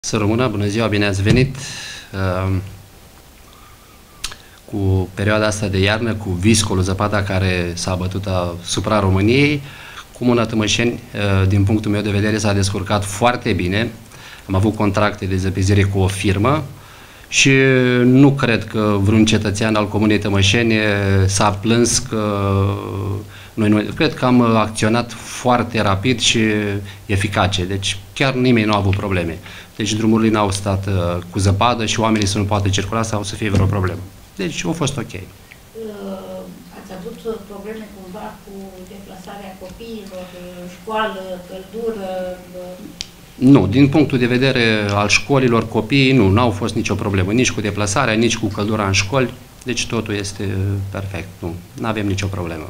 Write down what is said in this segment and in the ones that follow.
Să rămână, bună ziua, bine ați venit! Cu perioada asta de iarnă, cu viscolul, zăpada care s-a bătut asupra României, Comuna Tămășeni, din punctul meu de vedere, s-a descurcat foarte bine. Am avut contracte de zăpezire cu o firmă și nu cred că vreun cetățean al Comunei Tămășeni s-a plâns că cred că am acționat foarte rapid și eficace, deci chiar nimeni nu a avut probleme. Deci drumurile n-au stat cu zăpadă și oamenii să nu poată circula sau să fie vreo problemă. Deci a fost ok. Ați avut probleme cumva cu deplasarea copiilor, școală, căldură? Nu, din punctul de vedere al școlilor, copiii nu au fost nicio problemă, nici cu deplasarea, nici cu căldura în școli, deci totul este perfect, nu avem nicio problemă.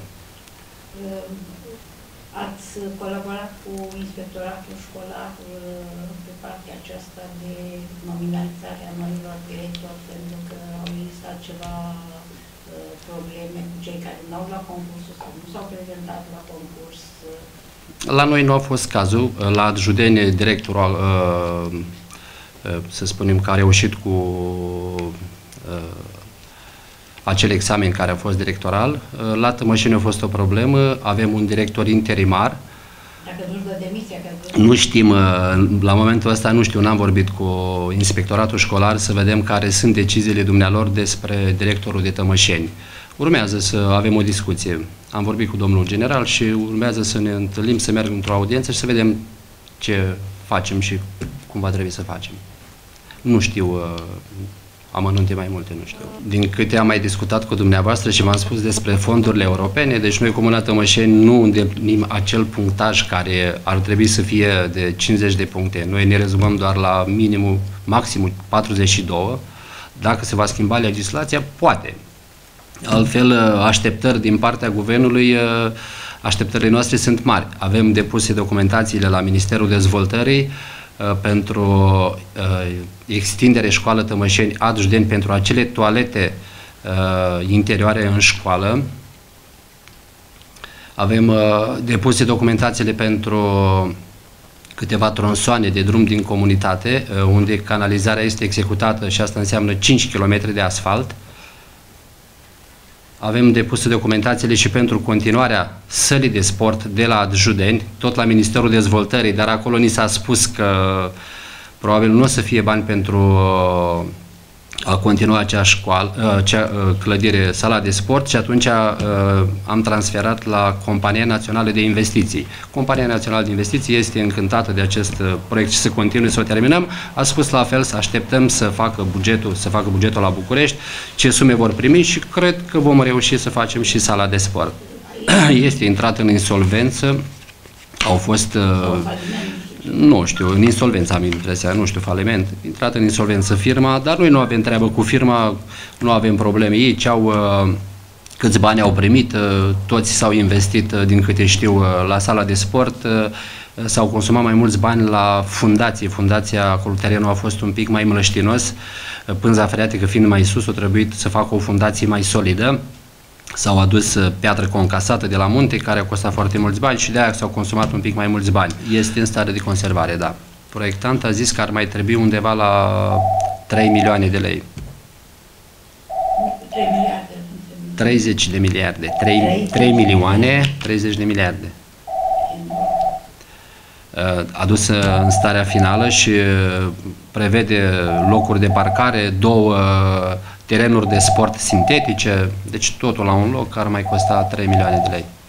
Ați colaborat cu inspectoratul școlar pe partea aceasta de nominalizare a noilor directori, pentru că au existat ceva probleme cu cei care nu au luat concursul sau nu s-au prezentat la concurs? La noi nu a fost cazul. La Adjudenie, directorul, să spunem, că a reușit cu acel examen care a fost directoral. La Tămășeni a fost o problemă. Avem un director interimar. Dacă nu-și dă demisia? Nu știm, la momentul ăsta nu știu, n-am vorbit cu inspectoratul școlar să vedem care sunt deciziile dumnealor despre directorul de Tămășeni. Urmează să avem o discuție. Am vorbit cu domnul general și urmează să ne întâlnim, să mergem într-o audiență și să vedem ce facem și cum va trebui să facem. Nu știu amănunte mai multe, nu știu. Din câte am mai discutat cu dumneavoastră și v-am spus despre fondurile europene, deci noi, Comuna Tămășeni, nu îndeplinim acel punctaj care ar trebui să fie de 50 de puncte. Noi ne rezumăm doar la minimum, maximum 42. Dacă se va schimba legislația, poate. Altfel, așteptări din partea guvernului, așteptările noastre sunt mari. Avem depuse documentațiile la Ministerul Dezvoltării pentru extindere școală Tămășeni, Adjudeni, pentru acele toalete interioare în școală. Avem depuse documentațiile pentru câteva tronsoane de drum din comunitate, unde canalizarea este executată și asta înseamnă 5 km de asfalt. Avem depuse documentațiile și pentru continuarea sălii de sport de la Adjudeni, tot la Ministerul Dezvoltării, dar acolo ni s-a spus că probabil nu o să fie bani pentru a continua acea clădire, sala de sport, și atunci am transferat la Compania Națională de Investiții. Compania Națională de Investiții este încântată de acest proiect și să continue, să o terminăm. A spus la fel să așteptăm să facă bugetul la București, ce sume vor primi și cred că vom reuși să facem și sala de sport. Este intrat în insolvență, au fost... Nu știu, în insolvență am impresia, nu știu, faliment, intrat în insolvență firma, dar noi nu avem treabă cu firma, nu avem probleme. Ei câți bani au primit, toți s-au investit, din câte știu, la sala de sport, s-au consumat mai mulți bani la fundație. Fundația, acolo terenul a fost un pic mai mlăștinos, pânza freatică fiind mai sus, a trebuit să facă o fundație mai solidă. S-au adus piatră concasată de la munte, care a costat foarte mulți bani și de-aia s-au consumat un pic mai mulți bani. Este în stare de conservare, da. Proiectant a zis că ar mai trebui undeva la 3 milioane de lei. 3 miliarde. 30 de miliarde. 3 milioane, 30 de miliarde. Adus în starea finală și prevede locuri de parcare, 2 terenuri de sport sintetice, deci totul la un loc ar mai costa 3 milioane de lei.